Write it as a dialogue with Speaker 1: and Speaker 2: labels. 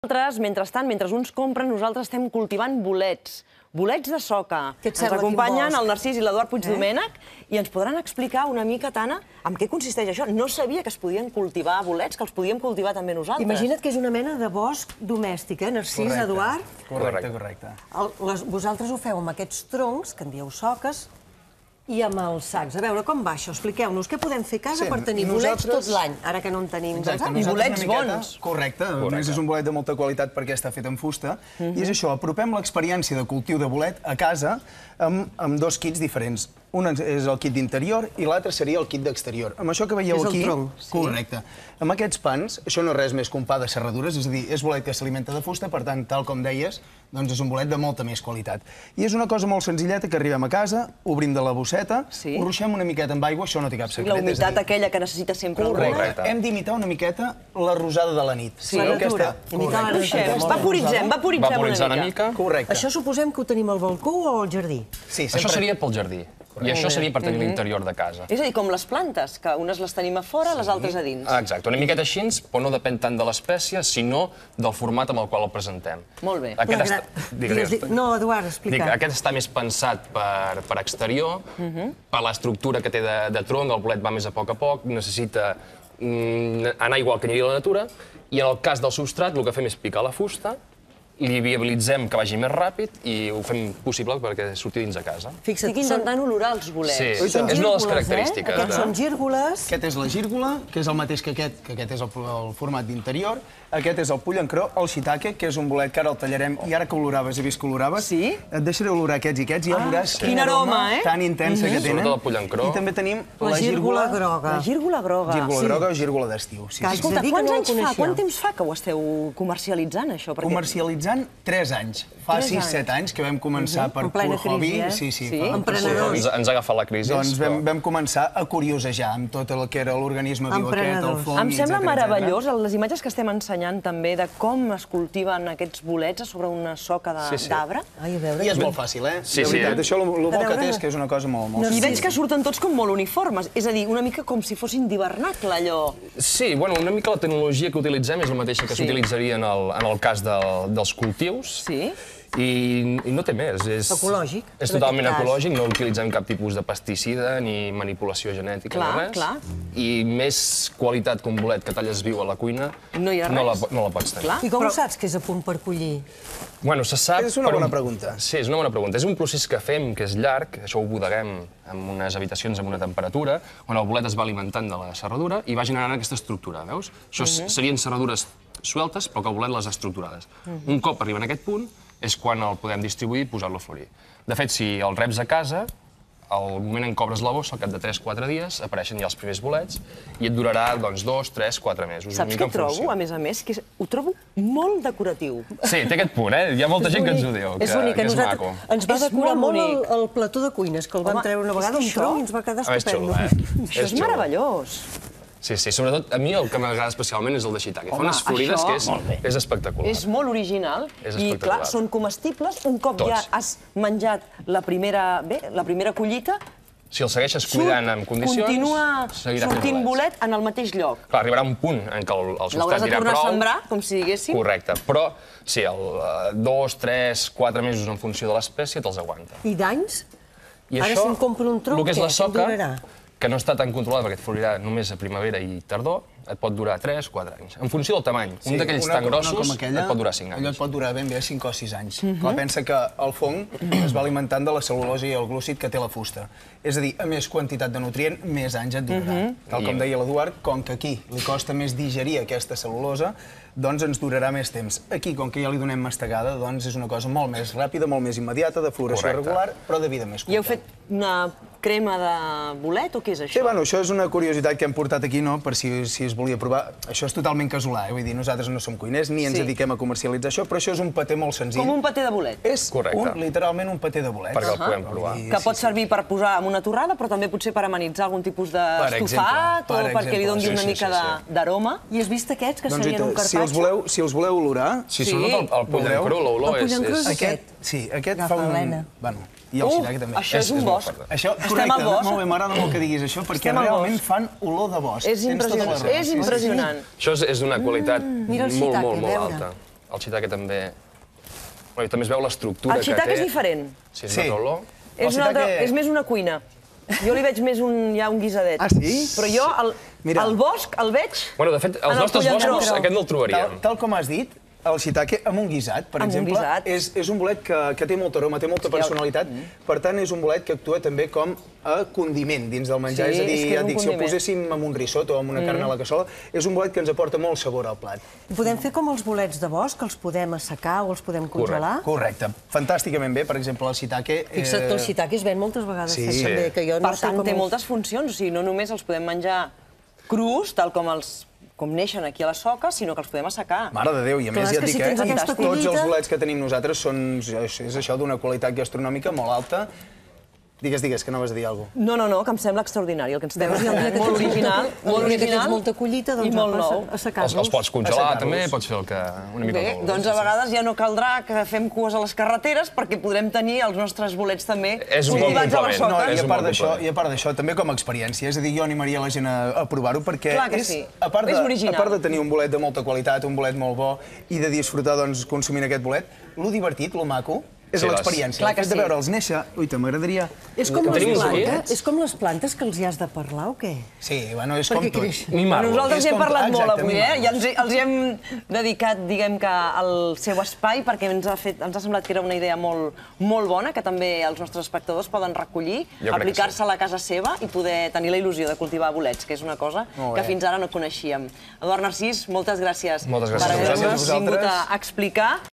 Speaker 1: Nosaltres, mentrestant, mentre uns compren, nosaltres estem cultivant bolets. Bolets de soca. Ens acompanyen el Narcís i l'Eduard Puigdomènech i ens podran explicar una mica, Tana, en què consisteix això. No sabia que es podien cultivar bolets, que els podíem cultivar també nosaltres.
Speaker 2: Imagina't que és una mena de bosc domèstic, Narcís, Eduard?
Speaker 3: Correcte.
Speaker 2: Vosaltres ho feu amb aquests troncs, que en dieu soques, i amb els sacs. A veure, com va això? Expliqueu-nos què podem fer a casa per tenir bolets tot l'any, ara que no en tenim.
Speaker 1: I bolets bons.
Speaker 3: Correcte. A més, és un bolet de molta qualitat perquè està fet en fusta. I és això, apropem l'experiència de cultiu de bolet a casa amb dos kits diferents. Un és el kit d'interior i l'altre seria el kit d'exterior. Amb això que veieu aquí...
Speaker 2: És el tronc.
Speaker 3: Correcte. Amb aquests pans, això no és res més que un pa de serradures, és a dir, és bolet que s'alimenta de fusta, per tant, tal com deies, doncs és un bolet de molta més qualitat. I és una cosa molt senzilleta que arribem a casa, obrim de la bosseta, ho ruixem una miqueta amb aigua, això no té cap secret.
Speaker 1: La humitat aquella que necessita sempre el bolet.
Speaker 3: Hem d'imitar una miqueta la rosada de la nit.
Speaker 2: La natura.
Speaker 1: Vaporitzem una mica.
Speaker 3: Correcte.
Speaker 2: Això suposem que ho tenim al balcó o al jardí?
Speaker 3: Sí,
Speaker 4: això seria pel jardí. I això seria per tenir l'interior de casa.
Speaker 1: És a dir, com les plantes, que unes les tenim a fora, les altres a dins.
Speaker 4: Exacte, una miqueta així, però no depèn tant de l'espècie, sinó del format amb el qual el presentem.
Speaker 1: Molt bé.
Speaker 2: No, Eduard, explica.
Speaker 4: Aquest està més pensat per exterior, per l'estructura que té de tronc, el bolet va més a poc, necessita anar igual que aniria a la natura, i en el cas del substrat el que fem és picar la fusta, li viabilitzem que vagi més ràpid i ho fem possible perquè surti dins de casa.
Speaker 1: Estic intentant olorar els bolets.
Speaker 4: Sí, és una de les característiques.
Speaker 2: Aquests són gírgoles.
Speaker 3: Aquest és la gírgola, que és el mateix que aquest és el format d'interior. Aquest és el pollancró, el shiitake, que és un bolet que ara el tallarem, i ara que oloraves, he vist que oloraves, et deixaré olorar aquests i aquests, i ja veuràs quina aroma tan intensa que tenen.
Speaker 4: Sobretot el pollancró.
Speaker 3: I també tenim
Speaker 2: la gírgola groga.
Speaker 1: La gírgola groga.
Speaker 3: Gírgola groga o gírgola d'estiu.
Speaker 1: Escolta, quant temps fa que ho esteu comercialitzant, això?
Speaker 3: Comercialitzant 3 anys. Fa 6-7 anys que vam començar per pur hobby.
Speaker 2: Sí,
Speaker 4: emprenedors. Ens ha agafat la crisi.
Speaker 3: Doncs vam començar a curiosejar amb tot el que era l'organisme viu aquest, el fong,
Speaker 1: em sembla meravellós les imatges que estem ensenyant també de com es cultiven aquests bolets sobre una soca d'arbre.
Speaker 3: I és molt fàcil, eh?
Speaker 4: Sí.
Speaker 3: De veritat, això el bo que té és que és una cosa molt
Speaker 1: I veig que surten tots com molt uniformes, és a dir, una mica com si fossin d'hivernacle, allò.
Speaker 4: Sí, bueno, una mica la tecnologia que utilitzem és la mateixa que s'utilitzaria en el cas dels cultius.
Speaker 1: Sí.
Speaker 4: I no té més. És
Speaker 2: ecològic.
Speaker 4: És totalment ecològic, no utilitzem cap tipus de pesticida ni manipulació genètica ni res.
Speaker 1: Clar.
Speaker 4: I més qualitat que un bolet que talles viu a la cuina no la pots tenir.
Speaker 2: I com ho saps que és a punt per collir?
Speaker 4: Bueno, se sap...
Speaker 3: És una bona pregunta.
Speaker 4: Sí, és una bona pregunta. És un procés que fem, que és llarg, això ho bodeguem en unes habitacions amb una temperatura, on el bolet es va alimentant de la serradura i va generant aquesta estructura, veus? Això serien serradures sueltes, però que el bolet les ha estructurades. Un cop arriben a aquest punt, és quan el podem distribuir i posar-lo a florir. De fet, si el reps a casa, al moment en què obres la bossa, al cap de 3-4 dies, apareixen ja els primers bolets i et durarà 2, 3, 4 mesos.
Speaker 1: Saps què trobo, a més, que ho trobo molt decoratiu.
Speaker 4: Sí, té aquest punt, eh? Hi ha molta gent que ens ho diu, que és maco.
Speaker 2: Ens va decorar molt el plató de cuines, que el vam treure una vegada un tronc i ens va quedar estupendo.
Speaker 1: Això és meravellós.
Speaker 4: Sí, sobretot a mi el que m'agrada especialment és el de shiitake. Fa unes florides que és espectacular.
Speaker 1: És molt original i, clar, són comestibles. Un cop ja has menjat la primera collita,
Speaker 4: si el segueixes cuidant en condicions,
Speaker 1: continua sortint bolet en el mateix lloc.
Speaker 4: Clar, arribarà un punt en què el substrat dirà prou.
Speaker 1: L'hauràs de tornar a sembrar, com si diguéssim.
Speaker 4: Correcte, però sí, 2, 3, 4 mesos en funció de l'espècie te'ls aguanta.
Speaker 2: I d'anys? Ara si em compro un tronc, què? Em durarà?
Speaker 4: Que no està tan controlat perquè et florirà només a primavera i tardor, et pot durar 3-4 anys. En funció del tamany. Un d'aquells tan grossos et pot durar 5 anys.
Speaker 3: Allò et pot durar ben bé 5 o 6 anys. Clar, pensa que el fong es va alimentant de la cel·lulosa i el glúcid que té la fusta. És a dir, a més quantitat de nutrient, més anys et durarà. Tal com deia l'Eduard, com que aquí li costa més digerir aquesta cel·lulosa, doncs ens durarà més temps. Aquí, com que ja li donem mastegada, doncs és una cosa molt més ràpida, molt més immediata, de floració regular, però de vida més curta.
Speaker 1: I heu fet una crema de bolet o què és això?
Speaker 3: Sí, bueno, això és una curiositat que hem portat aquí, no?, per si es volia provar. Això és totalment casolà, vull dir, nosaltres no som cuiners ni ens dediquem a comercialitzar això, però això és un paté molt senzill.
Speaker 1: Com un paté de bolet.
Speaker 3: És literalment un paté de bolet.
Speaker 4: Perquè el podem provar.
Speaker 1: Que pot servir per posar en una torrada, però també potser per amenitzar algun tipus d'estofat o perquè li doni una mica d'aroma.
Speaker 2: I has vist aquests, que serien un carpaccio?
Speaker 3: Si els voleu olorar...
Speaker 4: Si sobretot el pollancró, l'olor és...
Speaker 2: El pollancró és aquest?
Speaker 3: Sí, aquest fa un... Bueno, i el shiitake també.
Speaker 1: Això és un bosc.
Speaker 3: Estem al bosc. Molt bé, m'agrada molt que diguis això, perquè realment fan olor de bosc.
Speaker 1: És impressionant.
Speaker 4: Això és d'una qualitat molt alta. El shiitake també... Bueno, també es veu l'estructura que té.
Speaker 1: El shiitake és diferent.
Speaker 4: Sí, és una altra olor.
Speaker 1: És més una cuina. Jo li veig més ja un guisadet.
Speaker 3: Ah, sí?
Speaker 1: Però jo el bosc el veig...
Speaker 4: Bueno, de fet, els nostres boscos aquest no el trobaríem.
Speaker 3: Tal com has dit, el shiitake amb un guisat, per exemple, és un bolet que té molta aroma, té molta personalitat, per tant és un bolet que actua també com a condiment dins del menjar, és a dir, si el poséssim amb un risotto o amb una carn a la cassola, és un bolet que ens aporta molt sabor al plat.
Speaker 2: Podem fer com els bolets de bosc, els podem assecar o els podem congelar?
Speaker 3: Correcte, fantàsticament bé, per exemple, el shiitake...
Speaker 2: Fixa't que el shiitake es ven moltes vegades també, que jo no sé com...
Speaker 1: Per tant, té moltes funcions, o sigui, no només els podem menjar crus, tal com neixen aquí a la soca, sinó que els podem assecar.
Speaker 3: Mare de Déu, i a més ja et dic, tots els bolets que tenim nosaltres és això d'una qualitat gastronòmica molt alta. Digues, que anaves a dir alguna cosa.
Speaker 1: No, que em sembla extraordinari el que ens tens. Molt original,
Speaker 2: molta collita, doncs apa, assecar-los.
Speaker 4: Els pots congelar també, pots fer el que una mica
Speaker 1: vulguis. Bé, doncs a vegades ja no caldrà que fem cues a les carreteres perquè podrem tenir els nostres bolets també cultivats a la soca.
Speaker 3: I a part d'això, també com a experiència. És a dir, jo animaria la gent a provar-ho perquè
Speaker 1: a part
Speaker 3: de tenir un bolet de molta qualitat, un bolet molt bo i de disfrutar consumint aquest bolet, lo divertit, lo maco, és l'experiència. El fet de veure'ls néixer... Ui, m'agradaria...
Speaker 2: És com les plantes que els hi has de parlar o què?
Speaker 3: Sí, bueno, és com tot.
Speaker 1: Nosaltres hi hem parlat molt avui, i els hi hem dedicat, diguem que, al seu espai, perquè ens ha semblat que era una idea molt bona, que també els nostres espectadors poden recollir, aplicar-se a la casa seva i poder tenir la il·lusió de cultivar bolets, que és una cosa que fins ara no coneixíem. Eduard Narcís, moltes gràcies per haver-nos vingut a explicar.